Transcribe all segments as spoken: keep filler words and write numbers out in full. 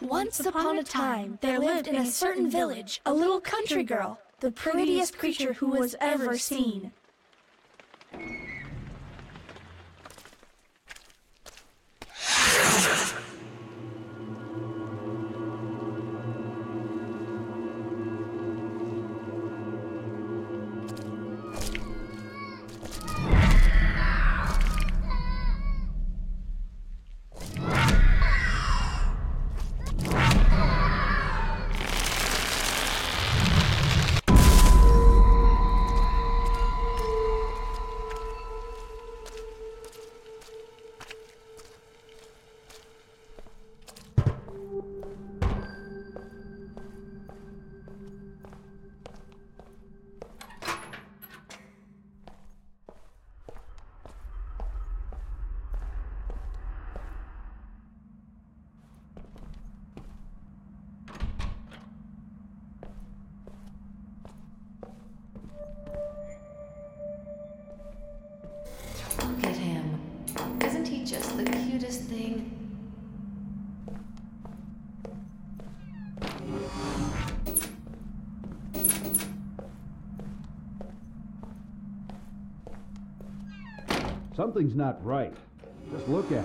Once upon a time, there lived in a certain village a little country girl, the prettiest creature who was ever seen. Look at him. Isn't he just the cutest thing? Something's not right. Just look at it.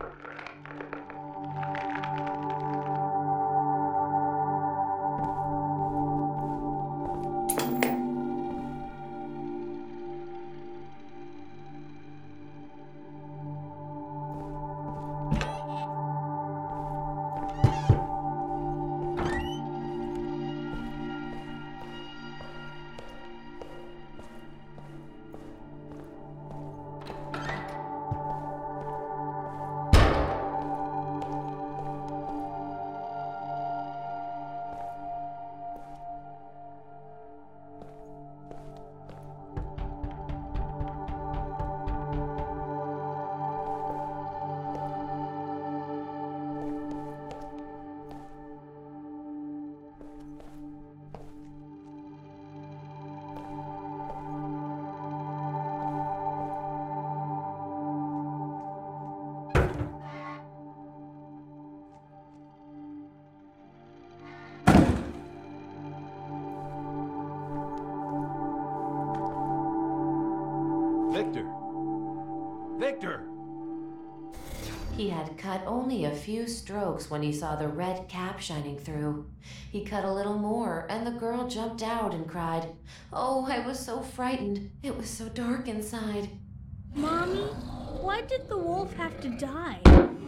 Victor! Victor! He had cut only a few strokes when he saw the red cap shining through. He cut a little more, and the girl jumped out and cried, "Oh, I was so frightened. It was so dark inside." Mommy, why did the wolf have to die?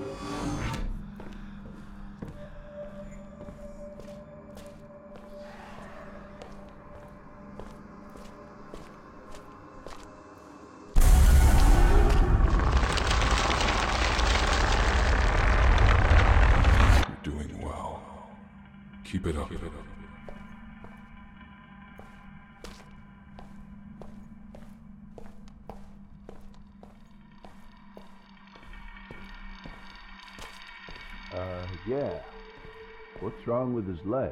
Keep it up. Keep it up. Uh, yeah. What's wrong with his legs?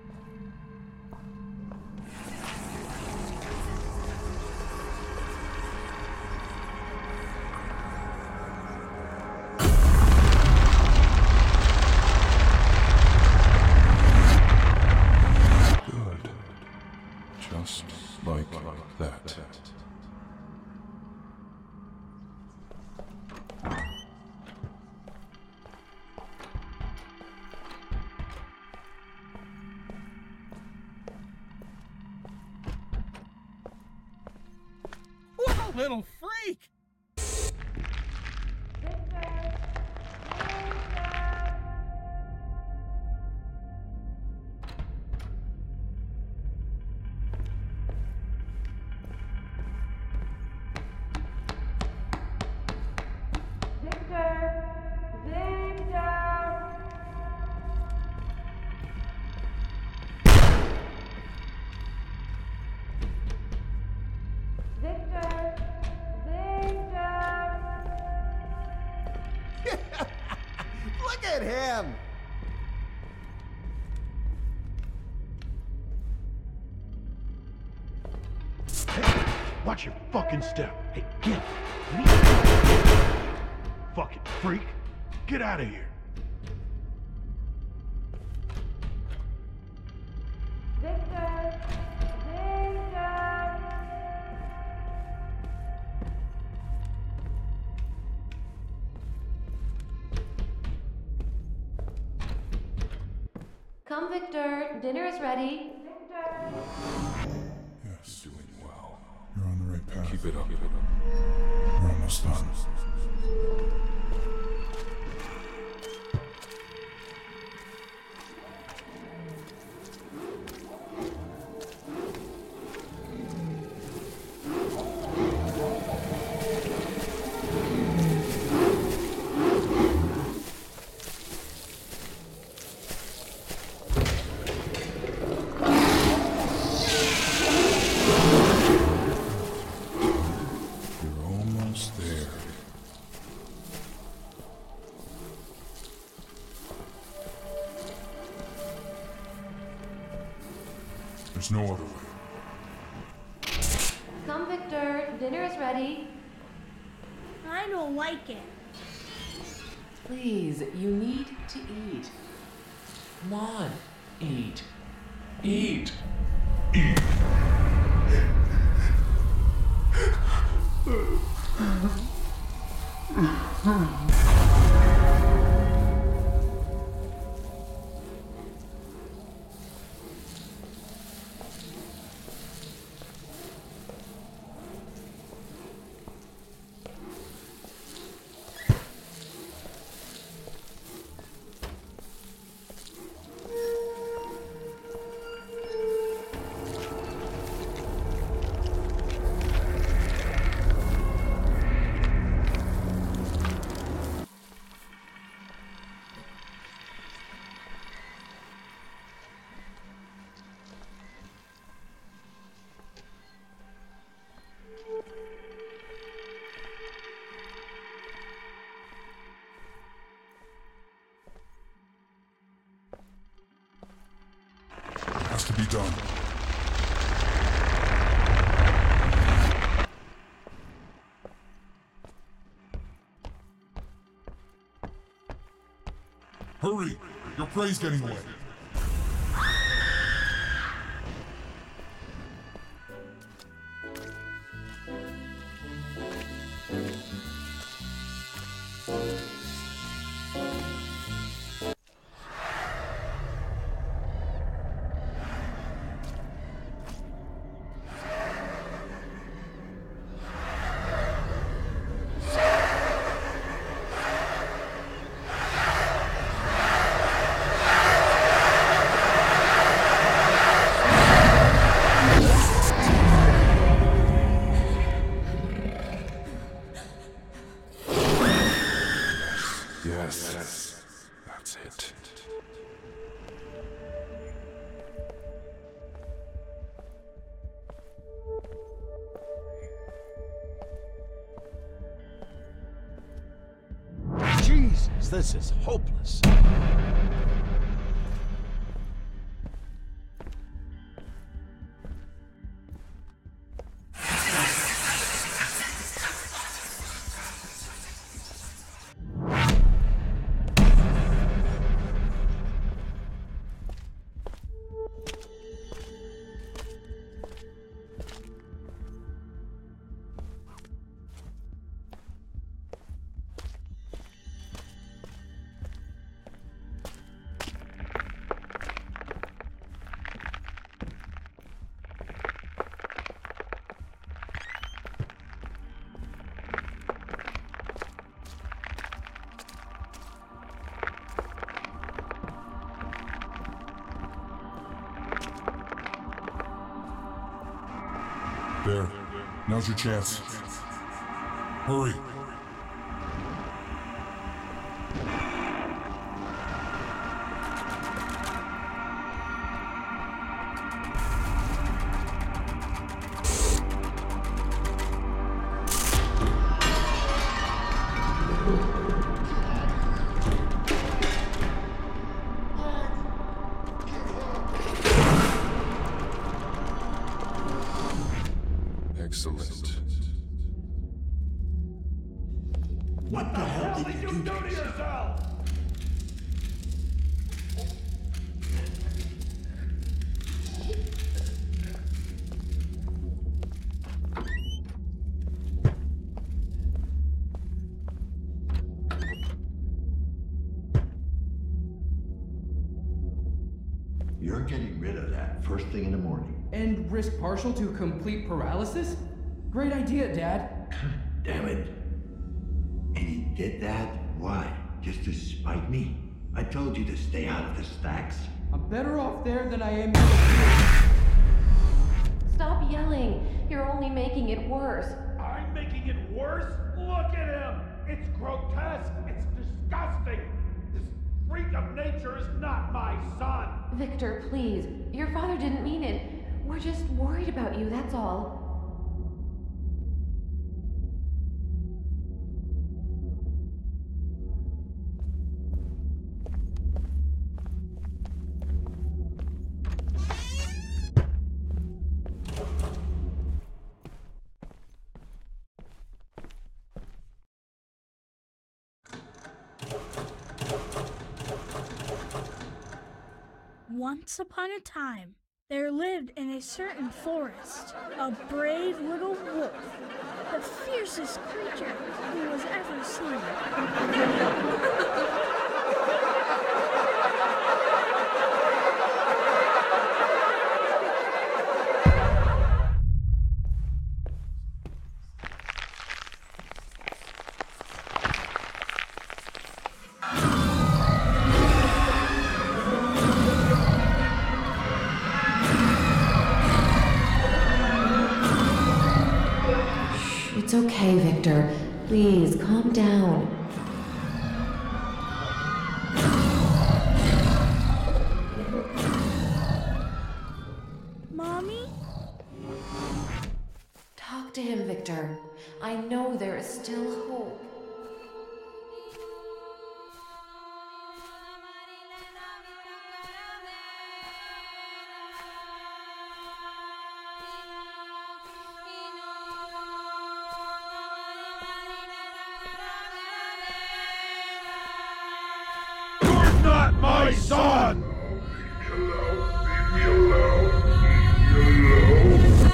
Just like that. What a little freak! Look at him! Hey, watch your fucking step. Hey, get it. Fucking freak. Get out of here. Come, Victor. Dinner is ready. Yes, doing well. You're on the right path. Keep it up. Keep it up. We're almost done. There's no other way. Come, Victor. Dinner is ready. I don't like it. Please, you need to eat. Come on, eat. Eat. Eat. Has to be done. Hurry! Your prey's getting away. Yes, that's it. Jesus, this is hopeless. There. Now's your chance. Hurry. Excellent. What the hell did you do to yourself? You're getting rid of that first thing in the morning. And risk partial to complete paralysis? Great idea, Dad. Damn it. And he did that? Why? Just to spite me? I told you to stay out of the stacks. I'm better off there than I am here. Stop yelling. You're only making it worse. I'm making it worse? Look at him! It's grotesque! It's disgusting! This freak of nature is not my son! Victor, please. Your father didn't mean it. We're just worried about you, that's all. Once upon a time, there lived in a certain forest a brave little wolf, the fiercest creature who was ever seen. It's okay, Victor. Please, calm down. Mommy? Talk to him, Victor. I know there is still hope. Not my son! Leave me alone, leave me alone, leave me alone.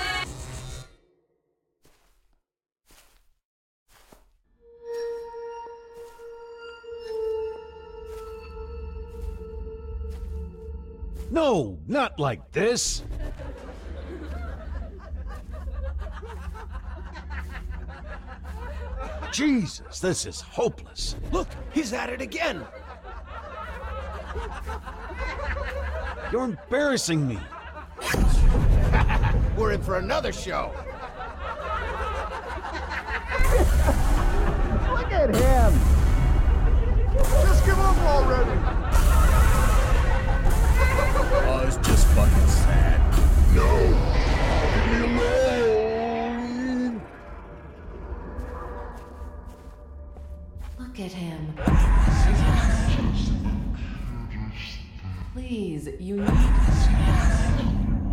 No, not like this! Jesus, this is hopeless. Look, he's at it again! You're embarrassing me. We're in for another show. Look at him! Just give up already. Oh, it's just fucking sad. No! Leave me alone! Look at him. Please, you need to...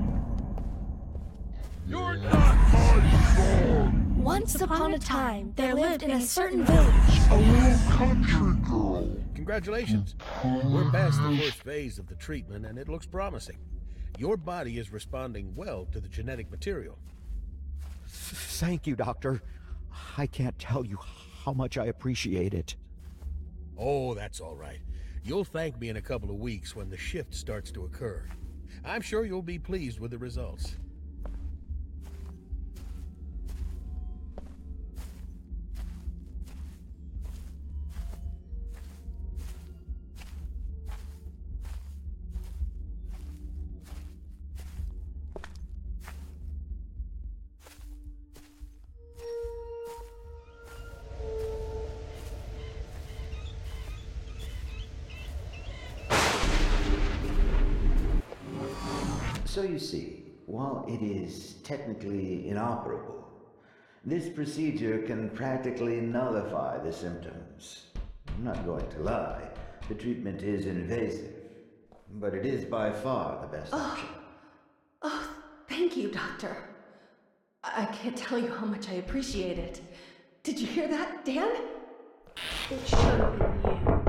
You're not my son! Once upon a time, there lived in a certain village A little country girl. Congratulations. We're past the first phase of the treatment and it looks promising. Your body is responding well to the genetic material. Thank you, Doctor. I can't tell you how much I appreciate it. Oh, that's all right. You'll thank me in a couple of weeks when the shift starts to occur. I'm sure you'll be pleased with the results. So you see, while it is technically inoperable, this procedure can practically nullify the symptoms. I'm not going to lie, the treatment is invasive, but it is by far the best oh. option. Oh, thank you, Doctor. I can't tell you how much I appreciate it. Did you hear that, Dan? It should have been you.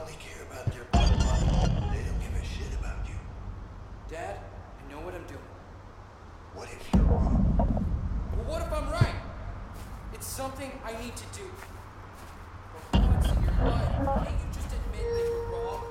only care about their bloodline. They don't give a shit about you. Dad, I know what I'm doing. What if you're wrong? Well, what if I'm right? It's something I need to do. For once in your life, can't you just admit that you're wrong?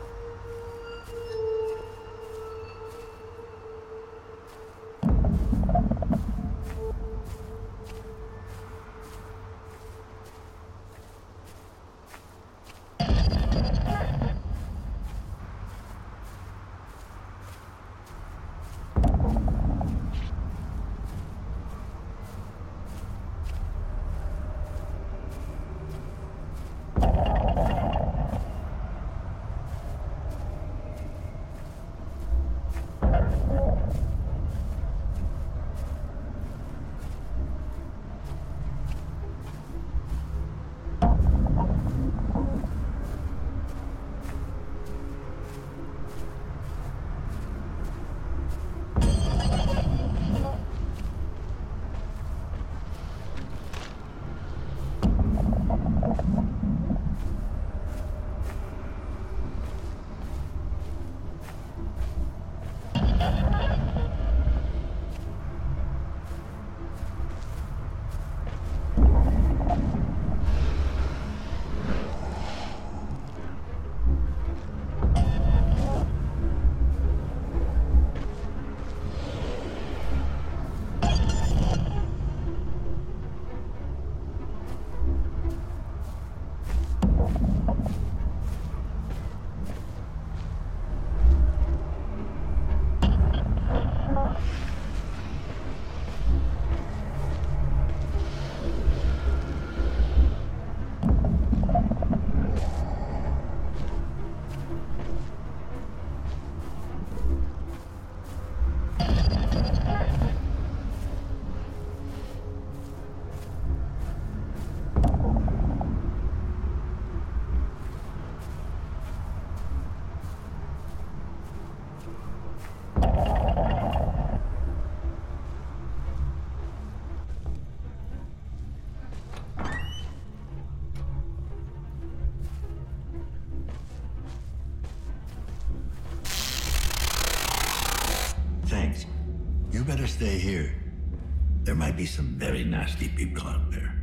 Thanks. You better stay here. There might be some very nasty people out there.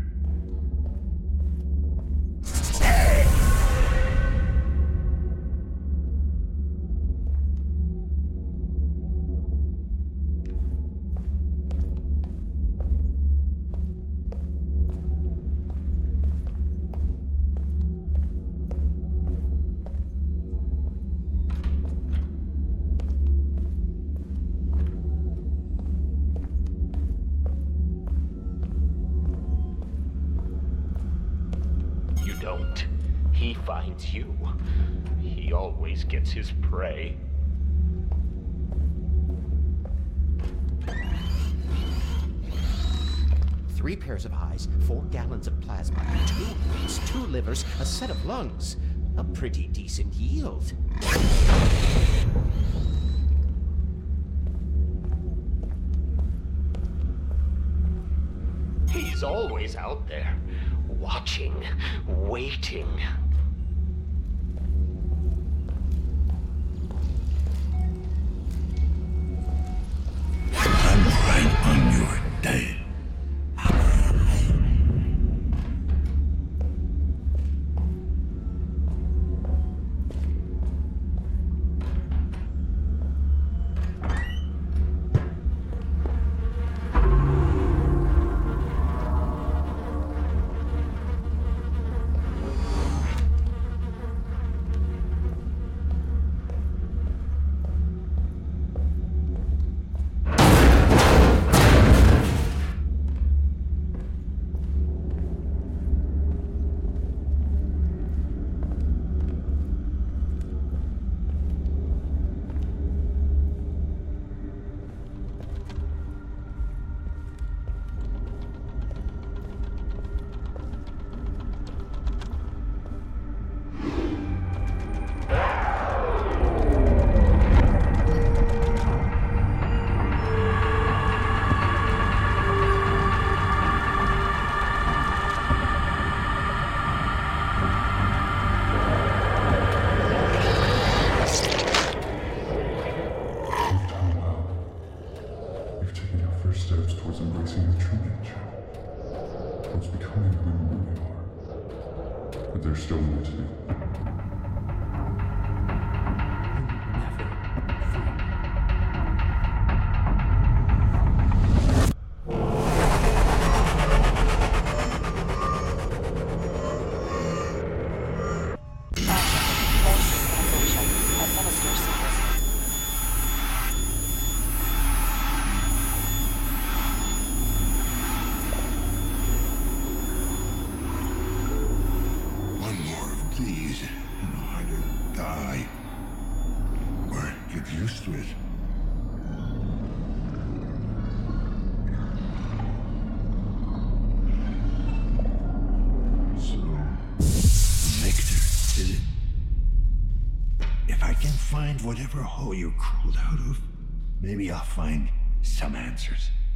Don't. He finds you. He always gets his prey. Three pairs of eyes, four gallons of plasma, two hearts, two livers, a set of lungs. A pretty decent yield. He's always out there. Watching, waiting. I'm right on your tail. monster size. One more of these, and I'll either die or get used to it. Find whatever hole you crawled out of. Maybe I'll find some answers.